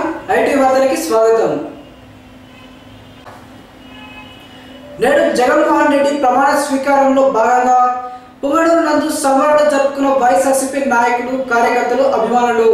నమస్కారం ఐటీ వార్తలకి స్వాగతం। నేడు జగన్మోహన్ రెడ్డి ప్రమాణ స్వీకారంలో భాగంగా పుంగనూరు నందు సంబరాలు జరుపుకున్న వైఎస్ఆర్సీపీ నాయకులు కార్యకర్తలు అభిమానులు।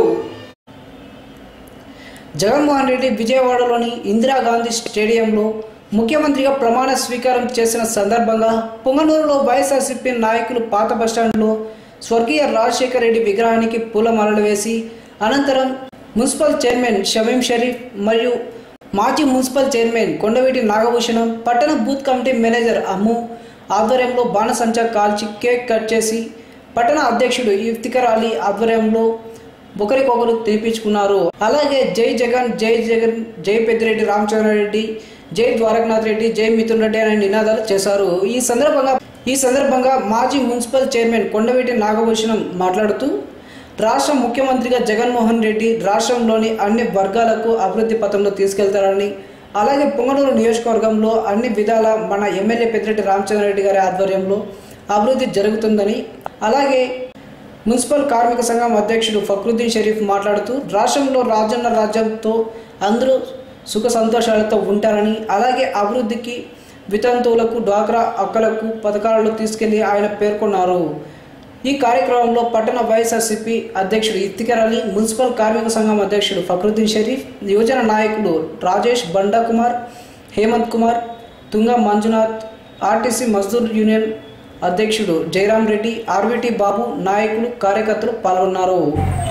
జగన్మోహన్ రెడ్డి విజయవాడలోని ఇందిరాగాంధీ స్టేడియంలో ముఖ్యమంత్రిగా ప్రమాణ స్వీకారం చేసిన సందర్భంగా పుంగనూరులో వైఎస్ఆర్సీపీ నాయకులు పాత బస్టాండ్లో స్వర్గీయ రాజశేఖర్ రెడ్డి విగ్రహానికి పూలమాలలు వేసి అనంతరం మున్సిపల్ చైర్మన్ షమీం షరీఫ్ మరియు మాజీ మున్సిపల్ చైర్మన్ కొండవీటి నాగభూషణం పట్టణ బూత్ కమిటీ మేనేజర్ అమ్ము ఆధ్వర్యంలో బాణసంచా కాల్చి కేక్ కట్ చేసి పట్టణ అధ్యక్షుడు ఇఫ్తిఖర్ అలీ ఆధ్వర్యంలో ఒకరికొకరు తినిపించుకున్నారు। అలాగే జై జగన్ జై జగన్ జై పెద్దిరెడ్డి రామచంద్రారెడ్డి జై ద్వారకనాథ్ రెడ్డి జై మిథున్ రెడ్డి అనే నినాదాలు చేశారు। ఈ సందర్భంగా మాజీ మున్సిపల్ చైర్మన్ కొండవీటి నాగభూషణం మాట్లాడుతూ రాష్ట్ర ముఖ్యమంత్రిగా జగన్మోహన్ రెడ్డి రాష్ట్రంలోని అన్ని వర్గాలకు అభివృద్ధి పథంలో తీసుకెళ్తారని, అలాగే పుంగనూరు నియోజకవర్గంలో అన్ని విధాల మన ఎమ్మెల్యే పెద్దిరెడ్డి రామచంద్రారెడ్డి గారి ఆధ్వర్యంలో అభివృద్ధి జరుగుతుందని, అలాగే మున్సిపల్ కార్మిక సంఘం అధ్యక్షుడు ఫక్రుద్దీన్ షరీఫ్ మాట్లాడుతూ రాష్ట్రంలో రాజన్న రాజ్యంతో అందరూ సుఖ సంతోషాలతో ఉంటారని, అలాగే అభివృద్ధికి వితంతువులకు డ్వాక్రా అక్కలకు పథకాలలో తీసుకెళ్లి ఆయన పేర్కొన్నారు। ఈ కార్యక్రమంలో పట్టణ వైఎస్ఆర్సీపీ అధ్యక్షుడు ఇఫ్తిఖర్ అలీ, మున్సిపల్ కార్మిక సంఘం అధ్యక్షుడు ఫక్రుద్దీన్ షరీఫ్, యువజన నాయకులు రాజేష్ బండా కుమార్, హేమంత్ కుమార్, తుంగ మంజునాథ్, ఆర్టీసీ మజ్దూర్ యూనియన్ అధ్యక్షుడు జయరాం రెడ్డి, ఆర్విటి బాబు నాయకులు కార్యకర్తలు పాల్గొన్నారు।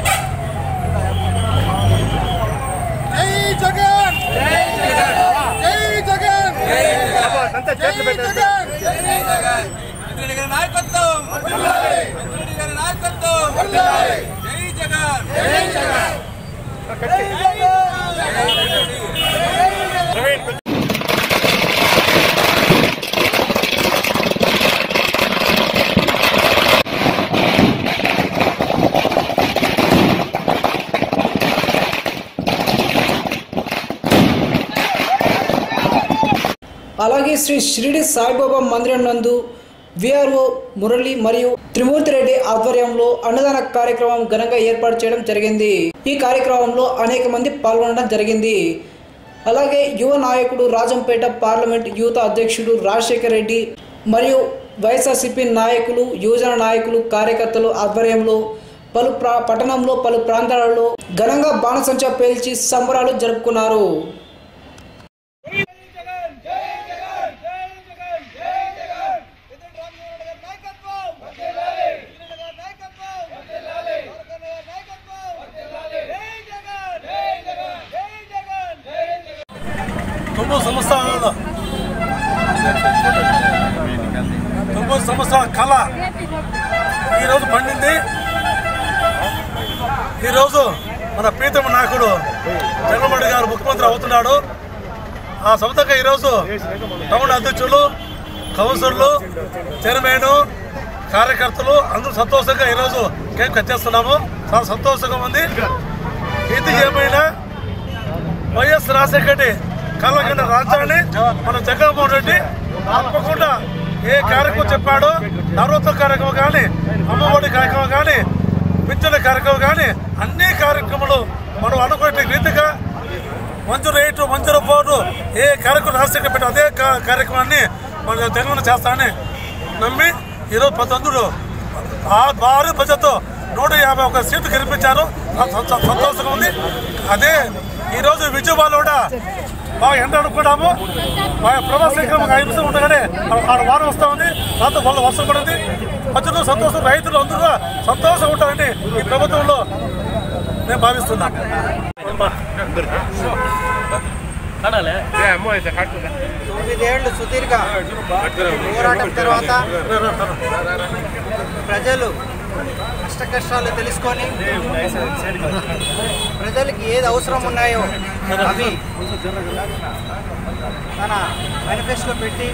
అలాగే శ్రీ షిరిడి సాయిబాబా మందిరం నందు విఆర్ఓ మురళి మరియు త్రిమూర్తి రెడ్డి ఆధ్వర్యంలో అన్నదాన కార్యక్రమం ఘనంగా ఏర్పాటు చేయడం జరిగింది। ఈ కార్యక్రమంలో అనేక మంది పాల్గొనడం జరిగింది। అలాగే యువ నాయకుడు రాజంపేట పార్లమెంట్ యూత్ అధ్యక్షుడు రాజశేఖర్ రెడ్డి మరియు వైఎస్ఆర్సీపీ నాయకులు, యువజన నాయకులు, కార్యకర్తలు ఆధ్వర్యంలో పట్టణంలో పలు ప్రాంతాలలో ఘనంగా బాణసంచా పేల్చి సంబరాలు జరుపుకున్నారు। తొమ్మిది సంవత్సరాల కళ ఈరోజు పండింది। ఈరోజు మన ప్రీతమ నాయకుడు జగన్మోహన్ రెడ్డి గారు ముఖ్యమంత్రి అవుతున్నాడు। ఆ సొంతంగా ఈరోజు టౌన్ అధ్యక్షులు, కౌన్సిలర్లు, చైర్మన్, కార్యకర్తలు అందరూ సంతోషంగా ఈరోజు కేక్ కట్ చేస్తున్నాము। చాలా సంతోషంగా ఉంది। ఇది ఏమైనా వైఎస్ రాజశేఖర రెడ్డి కళ్ళ రాజ్యాన్ని మన జగన్మోహన్ రెడ్డి తప్పకుండా ఏ కార్యక్రమం చెప్పాడో, నవరత్న కార్యక్రమం కానీ, అమ్మఒడి కార్యక్రమం కానీ, పింఛన కార్యక్రమం కానీ అన్ని కార్యక్రమాలు మనం అనుకునే రీతిగా మంజూరు పోటు ఏ కార్యక్రమం రాజశేఖర్ పెట్టి అదే కార్యక్రమాన్ని మన జగన్ చేస్తానని నమ్మి ఈరోజు 19 భారీ బడ్జెట్తో 151 సీట్లు గెలిపించారు। సంతోషంగా ఉంది। అదే ఈరోజు విజయవాడలో కూడా బాగా ఎండ అనుకున్నాము। ప్రభాస్ 5 నిమిషాలు ఉండగానే ఆడ వారం వస్తూ ఉంది, దాంతో వల్ల వర్షం పడింది। ప్రజలు సంతోషం, రైతులు అందరూ సంతోషంగా ఉంటారని ఈ ప్రభుత్వంలో నేను భావిస్తున్నాను। 9 ఏళ్లు సుదీర్ఘ పోరాటం తర్వాత ప్రజలు కష్టాలు తెలుసుకొని ప్రజలకు ఏది అవసరం ఉన్నాయో అవి తన మేనిఫెస్టోలో పెట్టి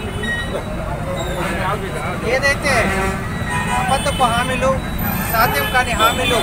ఏదైతే అబద్ధపు హామీలు, సాధ్యం కాని హామీలు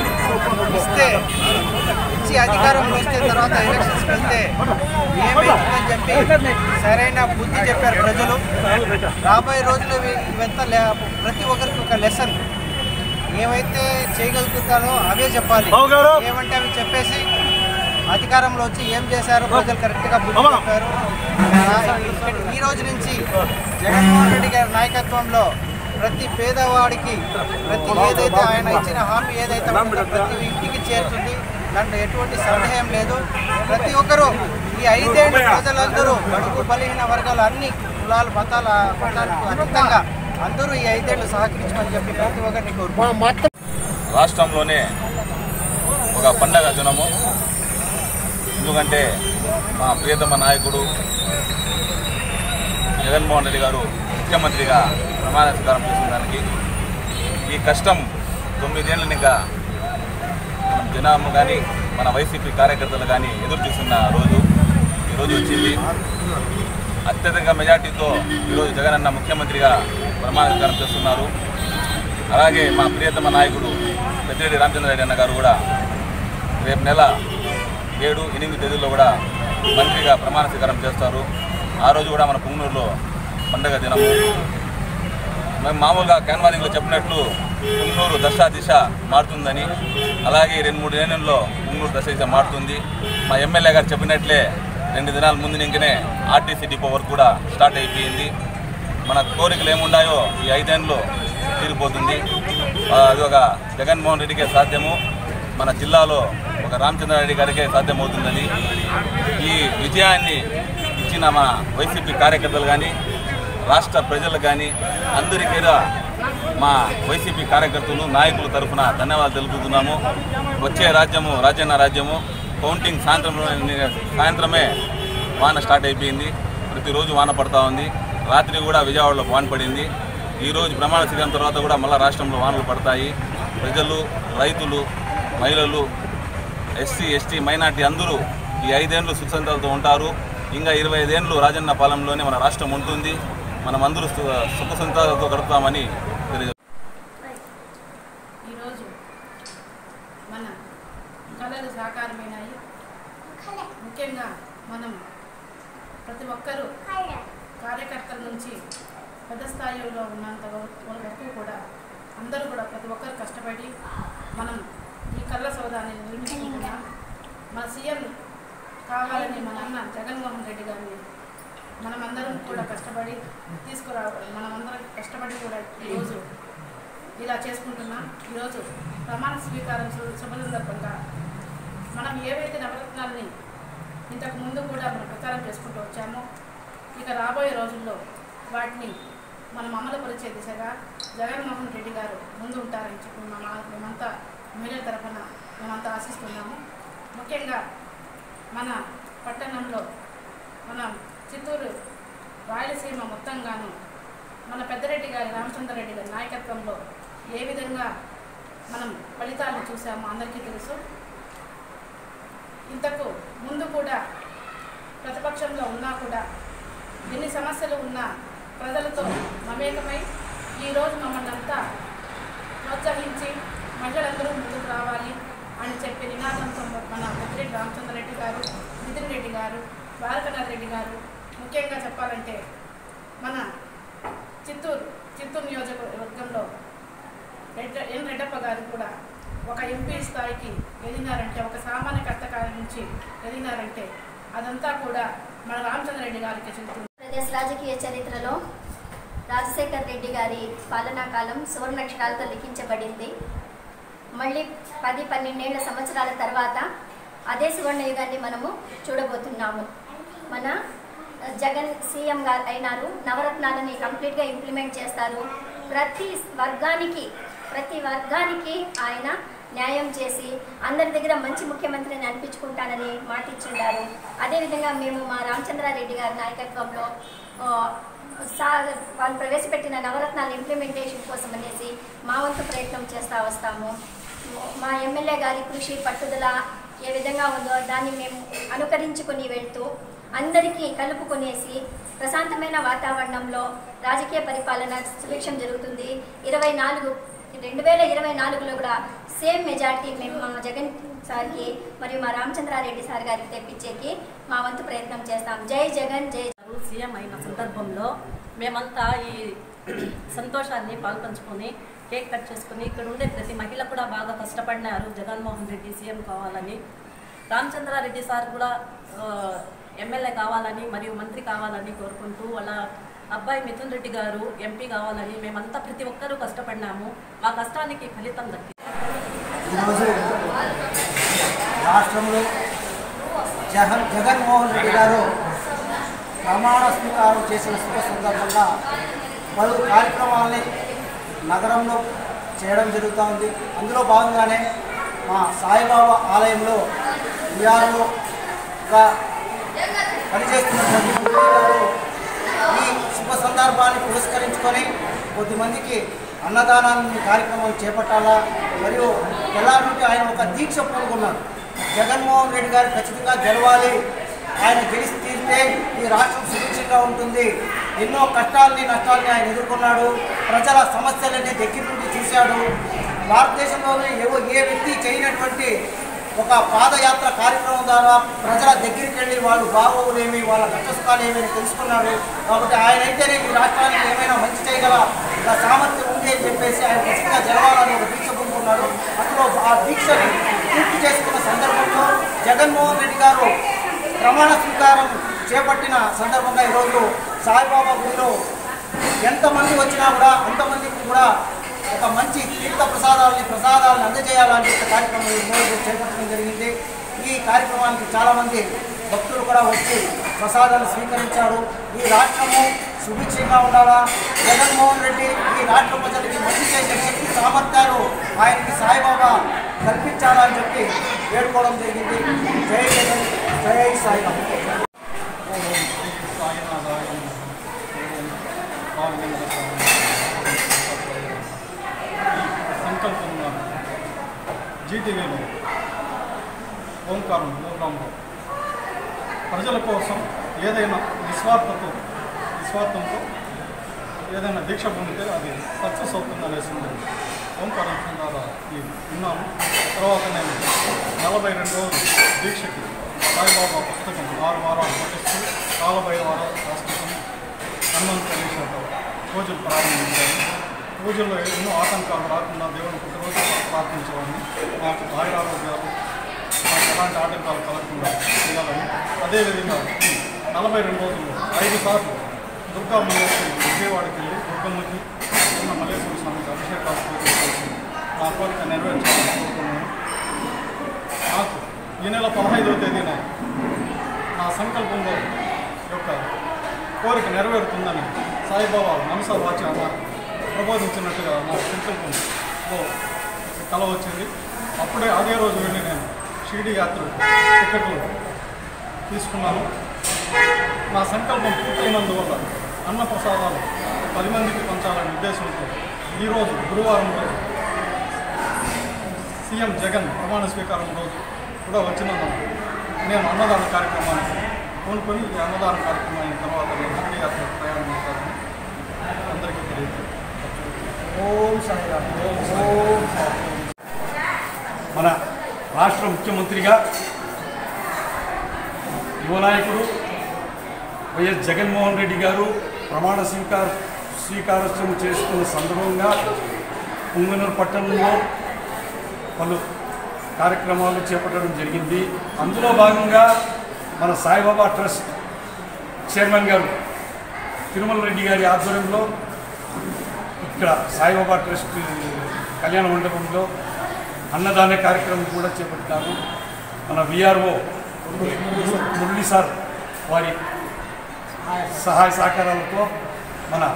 ఇచ్చి అధికారంలో వస్తే తర్వాత ఎలక్షన్స్కి వెళ్తే ఏమైందని చెప్పి సరైన బుద్ధి చెప్పారు ప్రజలు। రాబోయే రోజుల్లో ఇవంతా ప్రతి ఒక్కరికి ఒక లెసన్, ఏవైతే చేయగలుగుతారో అవే చెప్పాలి, ఏమంటే అవి చెప్పేసి అధికారంలో వచ్చి ఏం చేశారో ప్రజలు కరెక్ట్గా బుద్ధి చెప్పారు. ఈ రోజు నుంచి జగన్మోహన్ రెడ్డి గారి నాయకత్వంలో ప్రతి పేదవాడికి ఏదైతే ఆయన ఇచ్చిన హామీ ఏదైతే ఉంటుందో ప్రతి ఇంటికి చేరుతుంది. దాంట్లో ఎటువంటి సందేహం లేదు. ప్రతి ఒక్కరూ ఈ 5 ఏళ్ళు ప్రజలందరూ బడుగు బలహీన వర్గాలు అన్ని కులాలు మతాలకు అతీతంగా అందరూ ఈ 5 ఏళ్ళు సహకరించమని చెప్పి ప్రతి ఒక్కరిని కోరుకుంటున్నాం. రాష్ట్రంలోనే ఒక పండగ దినము. ఎందుకంటే మా ప్రియతమ నాయకుడు జగన్మోహన్ రెడ్డి గారు ముఖ్యమంత్రిగా ప్రమాణ స్వీకారం చేసిన దానికి ఈ కష్టం 9 ఏళ్ళని ఇంకా జనాము కానీ మన వైసీపీ కార్యకర్తలు కానీ ఎదురు చూస్తున్న ఈరోజు వచ్చింది. అత్యధిక మెజార్టీతో ఈరోజు జగన్ అన్న ముఖ్యమంత్రిగా ప్రమాణ స్వీకారం చేస్తున్నారు. అలాగే మా ప్రియతమ నాయకుడు పెద్దిరెడ్డి రామచంద్రారెడ్డి అన్న గారు కూడా రేపు నెల 7, 8 తేదీల్లో కూడా మంత్రిగా ప్రమాణ స్వీకారం చేస్తారు. ఆ రోజు కూడా మన పుంగనూరులో పండగ దినము. మేము మామూలుగా క్యాన్వాసింగ్లో చెప్పినట్లు పుంగనూరు దశ దిశ మారుతుందని, అలాగే 2-3 ఏళ్ళలో పుంగనూరు దశ దిశ మారుతుంది. మా ఎమ్మెల్యే గారు చెప్పినట్లే 2 దినాల ముందు నుంచినే ఆర్టీసీ డిపో వర్క్ కూడా స్టార్ట్ అయిపోయింది. మన కోరికలు ఏముండాయో ఈ 5 ఏళ్ళలో తీరిపోతుంది. అది ఒక జగన్మోహన్ రెడ్డికే సాధ్యము, మన జిల్లాలో ఒక రామచంద్రారెడ్డి గారికే సాధ్యమవుతుందని ఈ విజయాన్ని ఇచ్చిన మా వైసీపీ కార్యకర్తలు కానీ రాష్ట్ర ప్రజలు కానీ అందరికీ మా వైసీపీ కార్యకర్తలు నాయకుల తరఫున ధన్యవాదాలు తెలుపుతున్నాము. వచ్చే రాజన్న రాజ్యము కౌంటింగ్ సాయంత్రమే వాన స్టార్ట్ అయిపోయింది. ప్రతిరోజు వాన పడతా ఉంది. రాత్రి కూడా విజయవాడలో వాన పడింది. ఈరోజు ప్రమాణ స్వీకారం తర్వాత కూడా మళ్ళీ రాష్ట్రంలో వానలు పడతాయి. ప్రజలు, రైతులు, మహిళలు, ఎస్సీ, ఎస్టీ, మైనార్టీ అందరూ ఈ 5 ఏళ్ళు సుఖసంతాలతో ఉంటారు. ఇంకా 25 ఏళ్ళు రాజన్న పాలనలోనే మన రాష్ట్రం ఉంటుంది. మనమందరూ సుఖసంతాలతో గడుపుతామని ఈరోజు మన కళలు సాకారమైనాయి. ముఖ్యంగా మనం ప్రతి ఒక్కరూ కార్యకర్తల నుంచి పెద్ద స్థాయిలో ఉన్నంత వరకు కూడా అందరూ కూడా ప్రతి ఒక్కరు కష్టపడి మనం ఈ కళ్ళ సౌదాన్ని నిర్మించుకుంటున్నాం. మన సీఎం కావాలని మన అన్న జగన్మోహన్ రెడ్డి గారిని మనమందరం కూడా కష్టపడి మనమందరం కష్టపడి కూడా ఈరోజు ఇలా చేసుకుంటున్నాం. ఈరోజు ప్రమాణ స్వీకారం శుభ సందర్భంగా మనం ఏవైతే నవరత్నాలని ఇంతకు ముందు కూడా మనం ప్రచారం చేసుకుంటూ వచ్చామో ఇక రాబోయే రోజుల్లో వాటిని మనం అమలు పరిచే దిశగా జగన్మోహన్ రెడ్డి గారు ముందు ఉంటారని చెప్పి మేమంతా మహిళల తరఫున మేమంతా ఆశిస్తున్నాము. ముఖ్యంగా మన పట్టణంలో మన చిత్తూరు రాయలసీమ మొత్తంగాను మన పెద్దిరెడ్డి గారి రామచంద్రారెడ్డి గారి నాయకత్వంలో ఏ విధంగా మనం ఫలితాలను చూసామో అందరికీ తెలుసు. ఇంతకు ముందు కూడా ప్రతిపక్షంలో ఉన్నా కూడా ఎన్ని సమస్యలు ఉన్నా ప్రజలతో మమేకమై ఈరోజు మమ్మల్ని అంతా ప్రోత్సహించి మహిళలందరూ ముందుకు రావాలి అని చెప్పి నినాదంతో మన పెద్దిరెడ్డి రామచంద్రారెడ్డి గారు, నితిన్ రెడ్డి గారు, ద్వారకానాథ్ రెడ్డి గారు, ముఖ్యంగా చెప్పాలంటే మన చిత్తూరు నియోజకవర్గంలో ఎన్ రెడ్డప్ప గారు కూడా ఒక ఎంపీ స్థాయికి ఎదిగినారంటే, ఒక సామాన్య కష్టకాల నుంచి ఎదిగినారంటే అదంతా కూడా మన రామచంద్రారెడ్డి గారికి చెందుతుంది. ప్రదేశ్ రాజకీయ చరిత్రలో రాజశేఖర్ రెడ్డి గారి పాలనా కాలం సువర్ణాక్షరాలతో లిఖించబడింది. మళ్ళీ 10-12 సంవత్సరాల తర్వాత అదే సువర్ణ యుగాన్ని మనము చూడబోతున్నాము. మన జగన్ సీఎం గారు అయినారు. నవరత్నాలని కంప్లీట్గా ఇంప్లిమెంట్ చేస్తారు. ప్రతి వర్గానికి ఆయన న్యాయం చేసి అందరి దగ్గర మంచి ముఖ్యమంత్రిని అనిపించుకుంటానని మాటిచ్చిండారు. అదేవిధంగా మేము మా రామచంద్రారెడ్డి గారి నాయకత్వంలో వాళ్ళు ప్రవేశపెట్టిన నవరత్నాల ఇంప్లిమెంటేషన్ కోసం అనేసి మా వంతు ప్రయత్నం చేస్తూ వస్తాము. మా ఎమ్మెల్యే గారి కృషి పట్టుదల ఏ విధంగా ఉందో దాన్ని మేము అనుకరించుకొని వెళ్తూ అందరికీ కలుపుకొనేసి ప్రశాంతమైన వాతావరణంలో రాజకీయ పరిపాలన సుభిక్షం జరుగుతుంది. 2024లో కూడా సేమ్ మెజార్టీ మేము మా జగన్ సార్కి మరియు మా రామచంద్రారెడ్డి సార్ గారికి తెప్పించేకి మా వంతు ప్రయత్నం చేస్తాం. జై జగన్ జై. సీఎం అయిన సందర్భంలో మేమంతా ఈ సంతోషాన్ని పాల్పంచుకొని కేక్ కట్ చేసుకుని ఇక్కడ ఉండే ప్రతి మహిళ కూడా బాగా కష్టపడినారు జగన్మోహన్ రెడ్డి సీఎం కావాలని. రామచంద్రారెడ్డి సార్ కూడా ఎమ్మెల్యే కావాలని మరియు మంత్రి కావాలని కోరుకుంటూ వాళ్ళ అబ్బాయి మిథున్ రెడ్డి గారు ఎంపీ కావాలని మేమంతా ప్రతి ఒక్కరూ కష్టపడినాము. మా కష్టానికి ఫలితం దక్కింది. ఈరోజు రాష్ట్రంలో జగన్మోహన్ రెడ్డి గారు ప్రమాణ స్వీకారం చేసిన శుభ సందర్భంగా పలు కార్యక్రమాలని నగరంలో చేయడం జరుగుతూ ఉంది. అందులో భాగంగానే మా సాయిబాబా ఆలయంలో విఆర్ఓగా పనిచేస్తున్నటువంటి గారు ఈ శుభ సందర్భాన్ని పురస్కరించుకొని కొద్దిమందికి అన్నదానాన్ని కార్యక్రమం చేపట్టాలా మరియు ఎలా నుండి ఆయన ఒక దీక్ష పూనుకున్నారు. జగన్మోహన్ రెడ్డి గారు ఖచ్చితంగా గెలవాలి, ఆయన గెలిచి తీరితే ఈ రాష్ట్రం సురక్షితంగా ఉంటుంది. ఎన్నో కష్టాలని నష్టాలని ఆయన ఎదుర్కొన్నాడు. ప్రజల సమస్యలన్నీ దగ్గర నుండి చూశాడు. భారతదేశంలోనే ఏ వ్యక్తి చేయనటువంటి ఒక పాదయాత్ర కార్యక్రమం ద్వారా ప్రజల దగ్గరికి వెళ్ళి వాళ్ళు బాగోగులేమి, వాళ్ళ కష్టసుఖాలు ఏమైనా తెలుసుకున్నాడు. కాబట్టి ఆయన అయితేనే ఈ రాష్ట్రానికి ఏమైనా మంచి చేయగల సామర్థ్యం ఉంది అని చెప్పేసి ఆయన ఖచ్చితంగా జరగాలని ఒక దీక్ష పొందుకున్నాడు. అందులో ఆ దీక్షని పూర్తి చేసుకున్న సందర్భంలో జగన్మోహన్ రెడ్డి గారు ప్రమాణ స్వీకారం చేపట్టిన సందర్భంగా ఈరోజు సాయిబాబా గుడిలో ఎంతమంది వచ్చినా కూడా అంతమందికి కూడా ఒక మంచి తీర్థ ప్రసాదాలను అందజేయాలని కార్యక్రమం ఈరోజు చేపట్టడం జరిగింది. ఈ కార్యక్రమానికి చాలామంది భక్తులు కూడా వచ్చి ప్రసాదాలు స్వీకరించారు. ఈ రాష్ట్రము సుభిక్షంగా ఉండాలా, జగన్మోహన్ రెడ్డి ఈ రాష్ట్ర ప్రజలకి మంచి చేసే శక్తి సామర్థ్యాలు ఆయనకి సాయిబాబా కల్పించాలని చెప్పి వేడుకోవడం జరిగింది. జై జగన్, జై సాయిబాబా. సంకల్పంగా జీటీవీలో ఓంకారం ప్రోగ్రాంలో ప్రజల కోసం ఏదైనా నిస్వార్థంతో ఏదైనా దీక్ష పొందితే అది సక్సెస్ అవుతుందనేసి ఓంకారం ద్వారా విన్నాను. తర్వాత నేను 42 రోజులు దీక్షకి సాయిబాబా పుస్తకం 6 వారాలు పఠిస్తూ కాలభైరవ రాష్ట్రం హనుమంతు పూజలు ప్రారంభించాను. పూజల్లో ఎన్నో ఆటంకాలు రాకుండా దేవుని ప్రతిరోజు ప్రార్థించేవాడిని. నాకు ఆయురారోగ్యాలు, నాకు ఎలాంటి ఆటంకాలు కలగకుండా చేయాలని. అదేవిధంగా 42 రోజుల్లో 5 సార్లు దుర్గా మల్లేశ్వరి విజయవాడకి వెళ్ళి దుర్గమ్మకి ఉన్న మల్లేశ్వరి స్వామికి అభిషేకాలు చేసి నా కోరిక నెరవేర్చాలని కోరుకున్నాను. నాకు ఈ నెల 15వ తేదీన నా సంకల్పంలో యొక్క కోరిక నెరవేరుతుందని సాయిబాబా మనసా వాచ ప్రబోధించినట్టుగా నా సంకల్పంలో కల వచ్చింది. అప్పుడే అదే రోజు వెళ్ళి నేను షిరిడి యాత్ర టికెట్లు తీసుకున్నాను. నా సంకల్పం పూర్తయినందువల్ల అన్నప్రసాదాలు 10 మందికి పంచాలనే ఉద్దేశంతో ఈరోజు గురువారం రోజు సీఎం జగన్ ప్రమాణ స్వీకారం రోజు కూడా వచ్చినందుకు నేను అన్నదాన కార్యక్రమాన్ని కోనుకొని ఈ అన్నదాన కార్యక్రమం అయిన తర్వాత నేను షిరిడి యాత్ర ప్రయాణం చేస్తానని అందరికీ తెలియదు. ఓం సాయిరామ్. ఓం సాయిరామ్. మన రాష్ట్ర ముఖ్యమంత్రిగా యువ నాయకుడు వైఎస్ జగన్మోహన్ రెడ్డి గారు ప్రమాణ స్వీకారోత్సవం చేసుకున్న సందర్భంగా పుంగనూరు పట్టణంలో పలు కార్యక్రమాలు చేపట్టడం జరిగింది. అందులో భాగంగా మన సాయిబాబా ట్రస్ట్ చైర్మన్ గారు తిరుమల రెడ్డి గారి ఆధ్వర్యంలో ఇక్కడ సాయిబాబా ట్రస్ట్ కళ్యాణ మండపంలో అన్నదాన కార్యక్రమం కూడా చేపట్టారు. మన విఆర్ఓ మురళి సార్ వారి సహాయ సహకారాలతో మన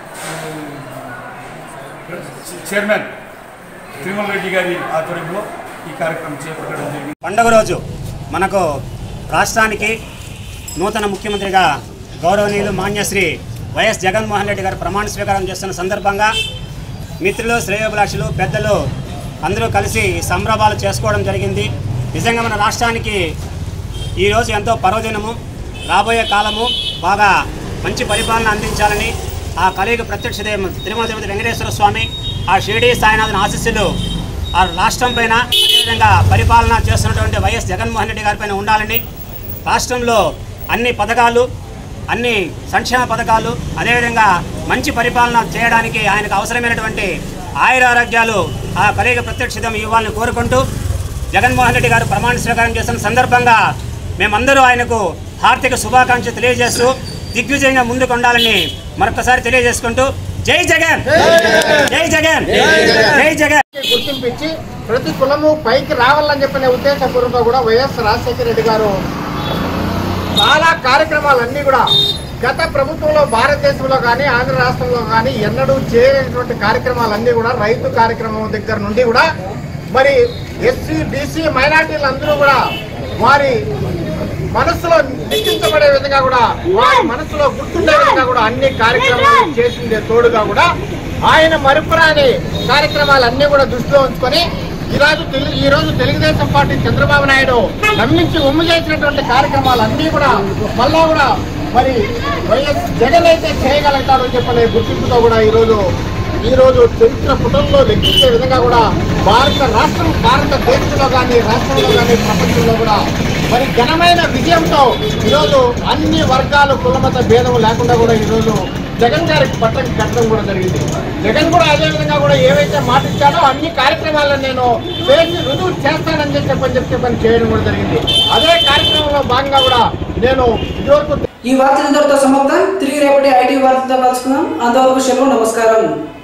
చైర్మన్ తిరుమల రెడ్డి గారి ఆధ్వర్యంలో ఈ కార్యక్రమం చేపట్టడం జరిగింది. పండుగ రోజు మనకు రాష్ట్రానికి నూతన ముఖ్యమంత్రిగా గౌరవనీయులు మాన్యశ్రీ వైఎస్ జగన్మోహన్ రెడ్డి గారు ప్రమాణ స్వీకారం చేస్తున్న సందర్భంగా మిత్రులు, శ్రేయోభిలాషులు, పెద్దలు అందరూ కలిసి సంబరాలు చేసుకోవడం జరిగింది. నిజంగా మన రాష్ట్రానికి ఈరోజు ఎంతో పర్వదినము. రాబోయే కాలము బాగా మంచి పరిపాలన అందించాలని ఆ కలియుగ ప్రత్యక్ష దైవం తిరుమల తిరుపతి వెంకటేశ్వర స్వామి, ఆ షిరిడి సాయినాథుని ఆశీస్సులు ఆ రాష్ట్రం పైన, అదేవిధంగా పరిపాలన చేస్తున్నటువంటి వైఎస్ జగన్మోహన్ రెడ్డి గారి పైన ఉండాలని, రాష్ట్రంలో అన్ని పథకాలు, అన్ని సంక్షేమ పథకాలు, అదేవిధంగా మంచి పరిపాలన చేయడానికి ఆయనకు అవసరమైనటువంటి ఆయురారోగ్యాలు ఆ కలియుగ ప్రత్యక్ష దైవం ఇవ్వాలని కోరుకుంటూ జగన్మోహన్ రెడ్డి గారు ప్రమాణ స్వీకారం చేస్తున్న సందర్భంగా మేమందరూ ఆయనకు హార్దిక శుభాకాంక్షలు తెలియజేస్తూ దిగ్విజయంగా ముందుకు ఉండాలని మరొకసారి తెలియజేసుకుంటూ జై జగన్, జై జగన్, జై జగన్. గుర్తింపించి ప్రతి కులము పైకి రావాలని చెప్పిన ఉద్దేశపూర్వకంగా కూడా వైఎస్ రాజశేఖర రెడ్డి గారు చాలా కార్యక్రమాలన్నీ కూడా గత ప్రభుత్వంలో భారతదేశంలో కానీ ఆంధ్ర రాష్ట్రంలో కానీ ఎన్నడూ చేయనటువంటి కార్యక్రమాలన్నీ కూడా రైతు కార్యక్రమం దగ్గర నుండి కూడా మరి ఎస్సీ బీసీ మైనార్టీలందరూ కూడా వారి మనసులో నిశ్చించబడే విధంగా కూడా వారి మనసులో గుర్తుండే విధంగా కూడా అన్ని కార్యక్రమాలు చేసిందే తోడుగా కూడా ఆయన మరుపురాని కార్యక్రమాలన్నీ కూడా దృష్టిలో ఉంచుకొని ఈ రోజు తెలుగుదేశం పార్టీ చంద్రబాబు నాయుడు నమ్మించి ఉమ్ము చేసినటువంటి కార్యక్రమాలన్నీ కూడా మళ్ళా కూడా మరి వైఎస్ జగన్ అయితే చేయగలుగుతారని చెప్పనే గుర్తింపుతో కూడా ఈరోజు చరిత్ర పుటంలో లెక్కించే విధంగా కూడా భారతదేశంలో కానీ రాష్ట్రంలో కానీ ప్రపంచంలో కూడా మరి ఘనమైన విజయంతో ఈరోజు అన్ని వర్గాలు కులమత భేదం లేకుండా కూడా ఈరోజు జగన్ గారికి పట్టం కట్టడం కూడా జరిగింది. జగన్ కూడా అదే విధంగా కూడా ఏవైతే మాట ఇచ్చాడో అన్ని కార్యక్రమాలను నేను చేసి రుజువు చేస్తానని చెప్పని చేయడం కూడా జరిగింది. అదే కార్యక్రమంలో భాగంగా కూడా నేను ఇదివరకు ఈ వార్తల సమాప్తం. తిరిగి రేపటి ఐటీ వార్తలతో కలుసుకుందాం. అంతవరకు సెలవు. నమస్కారం.